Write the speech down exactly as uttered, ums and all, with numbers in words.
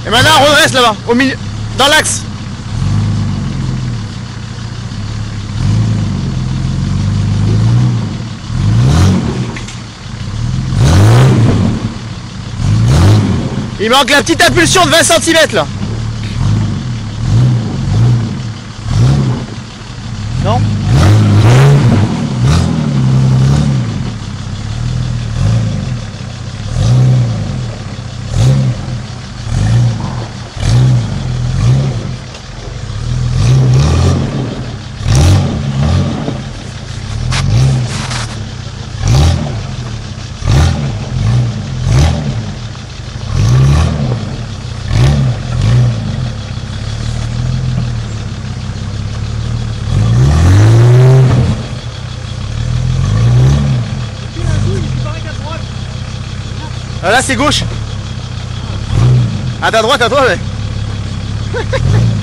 Et maintenant on redresse là-bas, au milieu, dans l'axe. Il manque la petite impulsion de vingt centimètres là. Non? Ah, là c'est gauche. À ta droite, à toi, ouais.